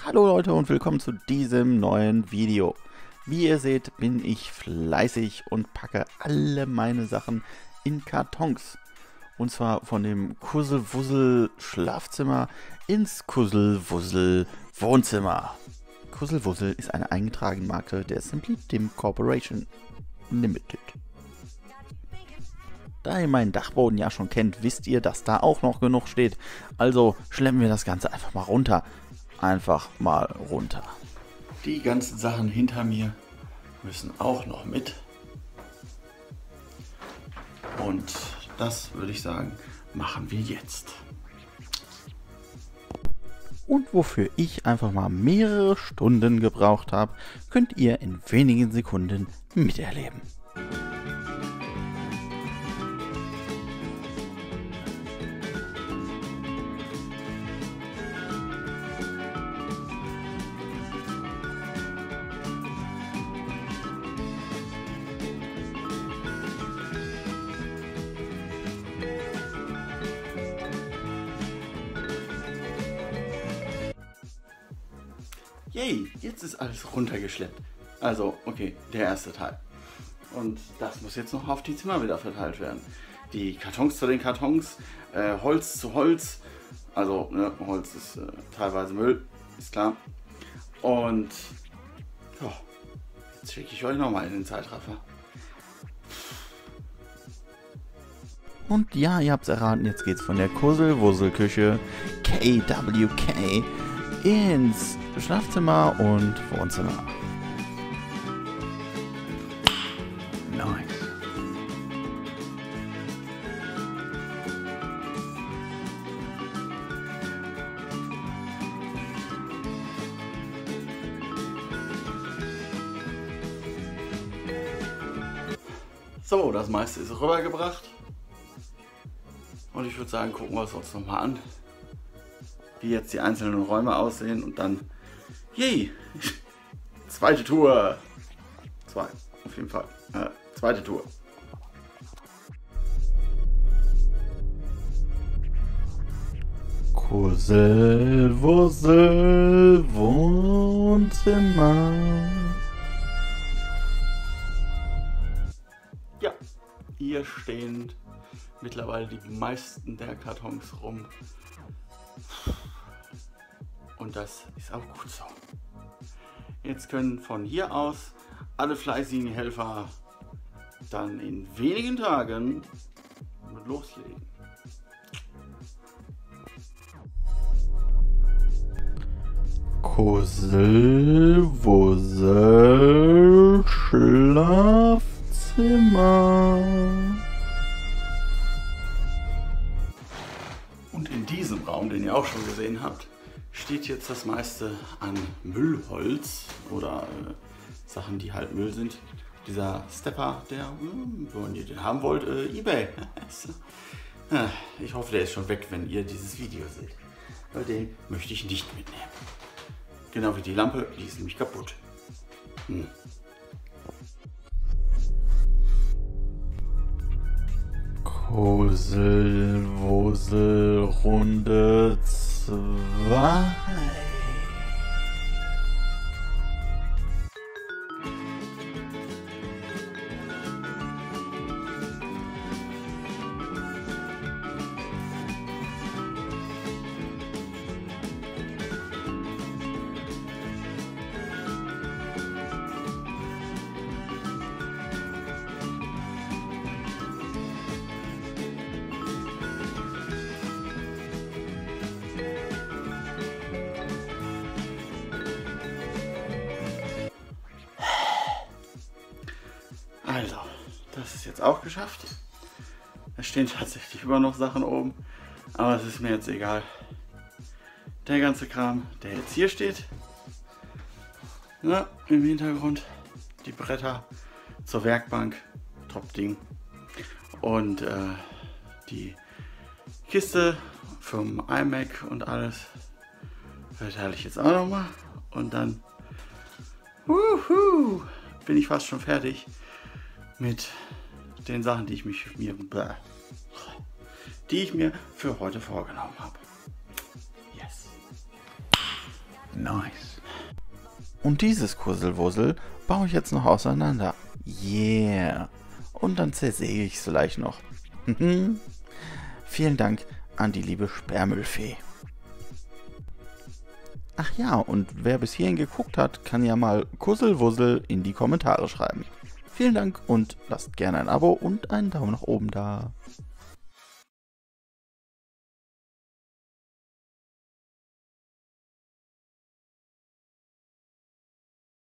Hallo Leute und willkommen zu diesem neuen Video. Wie ihr seht, bin ich fleißig und packe alle meine Sachen in Kartons. Und zwar von dem Kusselwussel Schlafzimmer ins Kusselwussel Wohnzimmer. Kusselwussel ist eine eingetragene Marke der Simply Dim Corporation Limited. Da ihr meinen Dachboden ja schon kennt, wisst ihr, dass da auch noch genug steht. Also schleppen wir das Ganze einfach mal runter. Einfach mal runter. Die ganzen Sachen hinter mir müssen auch noch mit. Und das würde ich sagen, machen wir jetzt. Und wofür ich einfach mal mehrere Stunden gebraucht habe, könnt ihr in wenigen Sekunden miterleben. Yay, jetzt ist alles runtergeschleppt. Also, okay, der erste Teil. Und das muss jetzt noch auf die Zimmer wieder verteilt werden. Die Kartons zu den Kartons, Holz zu Holz. Also, ne, Holz ist teilweise Müll, ist klar. Und ja, jetzt schicke ich euch nochmal in den Zeitraffer. Und ja, ihr habt es erraten, jetzt geht's von der Kusselwussel-Küche KWK ins Schlafzimmer und Wohnzimmer. Nice. So, das meiste ist rübergebracht. Und ich würde sagen, gucken wir es uns nochmal an, wie jetzt die einzelnen Räume aussehen und dann, yay, zweite Tour. Zwei, auf jeden Fall. Zweite Tour. Kusselwussel Wohnzimmer. Ja, hier stehen mittlerweile die meisten der Kartons rum. Und das ist auch gut so. Jetzt können von hier aus alle fleißigen Helfer dann in wenigen Tagen loslegen. Kusselwussel Schlafzimmer. Und in diesem Raum, den ihr auch schon gesehen habt, steht jetzt das meiste an Müllholz oder Sachen, die halt Müll sind. Dieser Stepper, der, wenn ihr den haben wollt, eBay. Ich hoffe, der ist schon weg, wenn ihr dieses Video seht. Weil den möchte ich nicht mitnehmen. Genau wie die Lampe, die ist nämlich kaputt. Kusselwussel Runde 2. Also, das ist jetzt auch geschafft. Es stehen tatsächlich immer noch Sachen oben, aber es ist mir jetzt egal. Der ganze Kram, der jetzt hier steht, ja, im Hintergrund, die Bretter zur Werkbank, Top-Ding. Und die Kiste vom iMac und alles verteile ich jetzt auch nochmal. Und dann bin ich fast schon fertig mit den Sachen, die ich mir für heute vorgenommen habe. Yes. Nice. Und dieses Kusselwussel baue ich jetzt noch auseinander. Yeah. Und dann zersäge ich es vielleicht noch. Vielen Dank an die liebe Sperrmüllfee. Ach ja, und wer bis hierhin geguckt hat, kann ja mal Kusselwussel in die Kommentare schreiben. Vielen Dank und lasst gerne ein Abo und einen Daumen nach oben da.